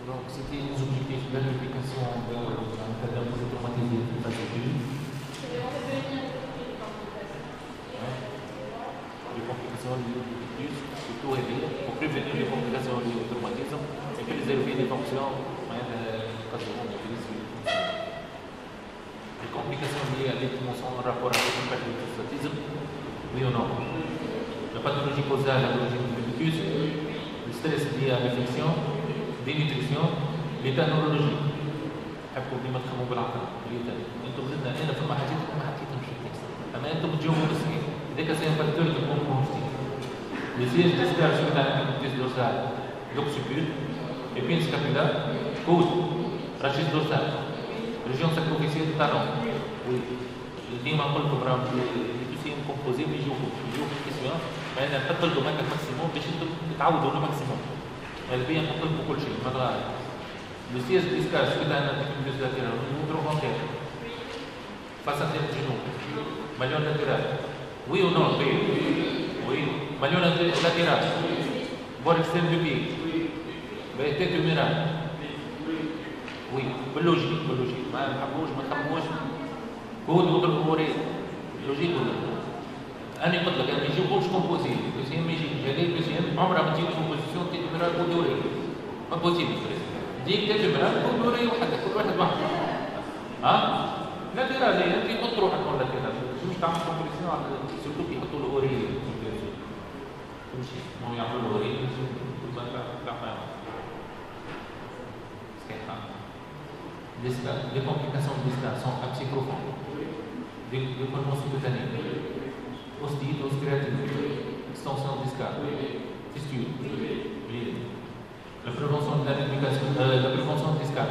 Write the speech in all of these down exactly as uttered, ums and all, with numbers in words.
Donc, c'était les objectifs de l'application de la polytraumatisme de phase aiguë. Les complications liées au déficit, surtout pour prévenir les complications liées au traumatisme et préserver les fonctions quand on utilise les complications liées à l'émotion en rapport avec le traumatisme, oui ou non? La pathologie causale à l'origine du déficit, le stress lié à l'infection, dénutrition, l'état neurologique. حبوا ديما تخموا بالعقل باليتاني. انتم قلنا انا فما حاجات ما حكيتهمش في التكست. اما انتم تجاوبوا بالصحيح. هذاك سي ان فاكتور دو كومبونستي. لي سيج ديسبير سو تاع الكوتيس دورسال دوكسيبول épine scapulaire coude rachis dorsal région sacro-officielle du talon. Oui. ديما نقول لكم راهم الكيسيم كومبوزي بيجيوكم بيجيوكم كيسيون فانا نحط لكم هكا الماكسيموم باش انتم تعودوا على الماكسيموم. هذا بيا نحط لكم كل شيء ما تغير. Le siège discal suite à un déficit latéral au niveau trochanter, face à tête genou, malléole latéral. Oui ou non? Oui. Oui. Malléole latéral. Bord externe du pied. Tête humérale. Oui. Logique, logique. ما نحبوش ما نخموش. كود وضرب وريد. لوجيك ولا؟ أنا قلت لك أنا ما يجيبوش كومبوزي، الكوسيم ما يجي جالي الكوسيم عمرها ما تجيب كومبوزيسيون تيت humérale كود وريد. ما بوسيبل. ديك تجي من هذا كل دوري وحده كل واحد واحد ها لا ترى زي انت حط روحك ولا كذا مش تعمل كومبريسيون على سورتو كيحطوا له اوري تمشي ما يعملوا له اوري كل ما تعمل les complications discales sont abcès profond des collements sous-cutanés ostite osculative extension discale fistule la prévention de la rééducation, euh, la prévention discale,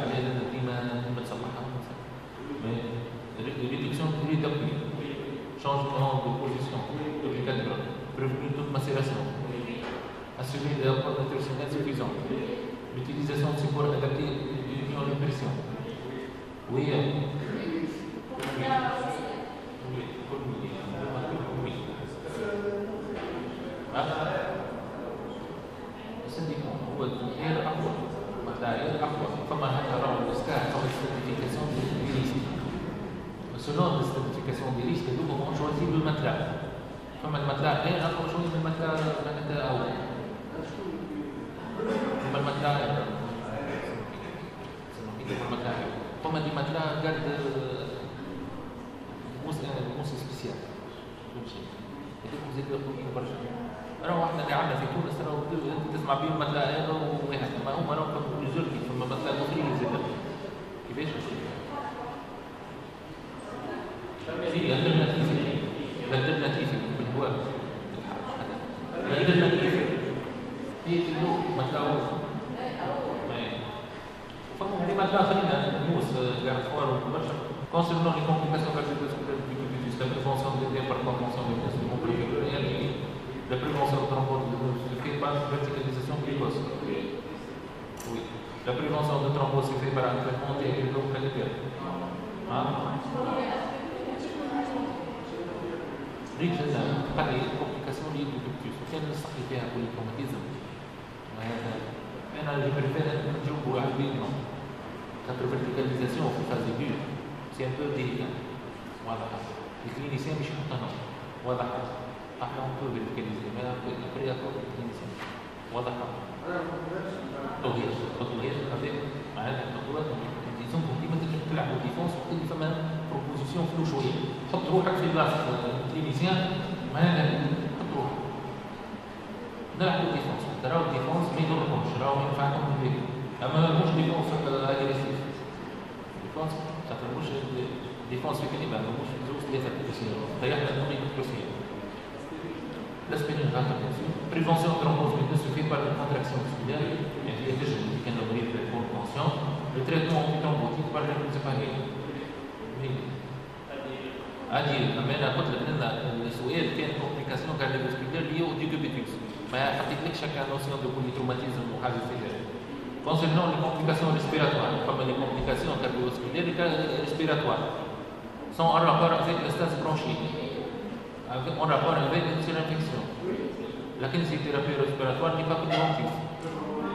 mais réduction de l'île d'appui, changement de position, obligatoire, prévenir toute macération, assurer des apports nutritionnels suffisants, l'utilisation de supports adaptés d'union de pression. Oui, oui, السنديكون هو غير اقوى مقدار غير اقوى فما هكا راهو الاسكار فما ستاتيفيكاسيون دي ريسك سولون ستاتيفيكاسيون دي ريسك دوما اون شوازي لو ماتلا فما الماتلا غير اقوى شويه من الماتلا هذا اول فما الماتلا فما دي ماتلا قاد موس موس سبيسيال فهمتي هذوك زيد يقولوا برشا راهو احنا اللي عندنا في تونس راهو انت تسمع بهم مثلا هذا وواحد ما هما راهو كانوا جربي ثم مثلا اخرين زيد كيفاش؟ في الترناتيف الترناتيف بالهواء الترناتيف هي كيلو مثلا فما اللي مثلا خلينا نموس كاع خوار برشا concernant les complications cardiovasculaires du déficit, la prévention des départements des instruments prioritaires, la prévention de trombose se fait par verticalisation précoce. Oui. La prévention de trombose se fait par un traitement anti-hélicocalitaire. Hein? ريت جدا قال لي complications liées au déficit. كان نستحي فيها polytraumatisme. وهذا أنا اللي بريفير نجاوبوا على البيتنا. خاطر verticalisation في phase aiguë. C'est un peu délicat. واضح. الكلينيسيان مش يحطنا. واضح. احنا نقول بالكلينيسيان ما après يقول الكلينيسيان. واضح. تطوير تطوير هذا معناتها التطوير ديزون ديما تنجم تلعب ديفونس وقت اللي فما بروبوزيسيون فلو شويه. حط روحك في بلاصه الكلينيسيان معناتها حط روحك. نلعبوا ديفونس. تراو ديفونس ما يضركمش راهو ينفعكم في اما مش ديفونس اجريسيف. ديفونس خاطر مش ديفونس في كلمه مش زوج ثلاثه كلاسيين ريحنا النومي كلاسيين l'aspirinate prévention de thrombose ne se fait pas de contraction musculaire il y a déjà dit qu'un ouvrier fait pour conscient le traitement antithrombotique par les séparés oui à dire أنا قلت لك أن السؤال كان complication cardiovasculaire liée au décubitus ما حطيتلكش هكا notion de polytraumatisme وحاجة زي concernant les complications respiratoires comme les complications cardiovasculaires et respiratoires sont en rapport avec le stase bronchique en rapport avec une seule infection. La kinésithérapie respiratoire n'est pas préventive.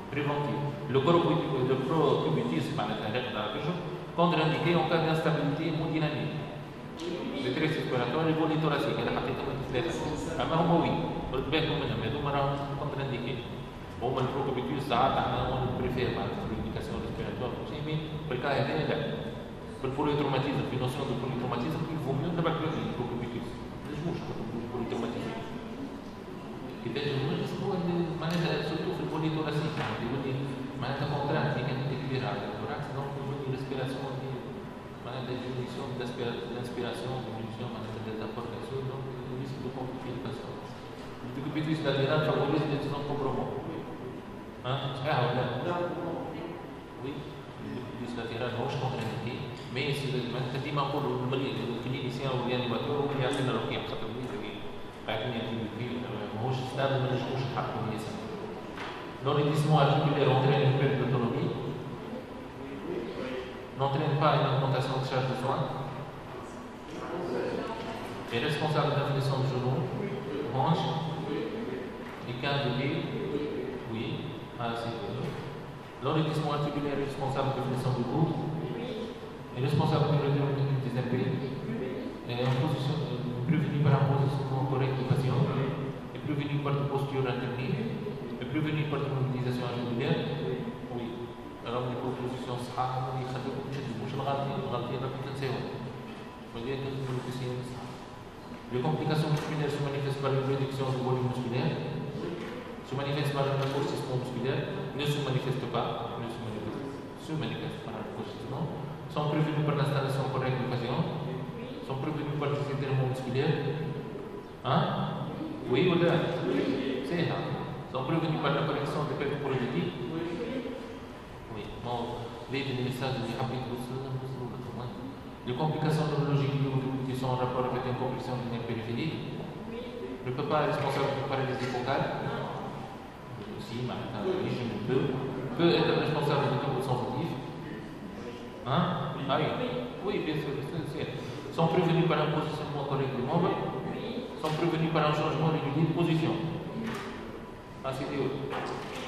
préventive. Le procubitisme, contre-indiqué en cas d'instabilité hémodynamique. Le stress respiratoire et volet thoracique. أنا حطيت لهم ثلاثة. أما هم وي. قلت بالكم منهم هذوما راهم contre-indiqué. هما البروكوبيتيوس ساعات احنا بريفير معناتها في الإنديكاسيون ريسبيراتوار شيء مين بالكا هذا لا. بالبوليتروماتيزم في نوسيون دو بوليتروماتيزم il vaut mieux نبعث له البروكوبيتيوس. ما نجموش البوليتروماتيزم. كيفاش الريسك هو معناتها سورتو في البولي ثوراسيك يولي معناتها كونتراكت كانت كبيره على الثوراكس دونك يولي ريسبيراسيون معناتها ديمينيسيون دانسبيراسيون ديمينيسيون معناتها ديزابورتاسيون دونك ريسك دو كومبليكاسيون. البروكوبيتيوس لاتيرال فافوريز لي زون كومبرومون. ها صحيح ولا لا؟ وي البروكوبيتيوس لاتيرال ماهوش كونترانديكي مي معناتها ديما نقولوا المريض الكلينيسيان والريانيماتور هو اللي يعطينا الرقيه خاطر قاعدين يعطيو ماهوش ستابل ما نجموش نحققوا اليسار. L'enrichissement articulaire entraîne une perte d'autonomie, n'entraîne pas une augmentation de charge de soins, est responsable d'inflexion de genoux, hanche, équin de pied, oui, assez bien. L'enrichissement articulaire est responsable de l'inflexion du cou, est responsable du retour des impés, est en position, prévenu par un positionnement correct du patient, est prévenu par une posture internée, est prévenu par une mobilisation articulaire. Oui. Alors les propositions صحاح اللي يخليكم تشدوا مش الغلطين الغلطين راكم تنساوهم. ولذلك تقولوا كثير صح. Les complications musculaires se manifestent par une réduction du volume musculaire, se manifestent par un raccourcissement musculaire, ne se manifestent pas, ne se manifestent, se manifestent par un raccourcissement, sont prévenus par l'installation correcte du patient, sont prévenus par des étirements musculaires. Hein? Oui ou non? C'est ça. Sont prévenus par la correction des pertes prosétiques. Oui. Bon, les messages de rapide les complications neurologiques qui sont en rapport avec une compression du nerf périphérique. Le papa est responsable d'une paralysie focale. Si, oui, je peux. Peut être responsable de troubles sensitifs. Hein? Ah oui. Oui, bien sûr. Sont prévenus par un positionnement correct du membre. Sont prévenus par un changement régulier de position. Ah, c'est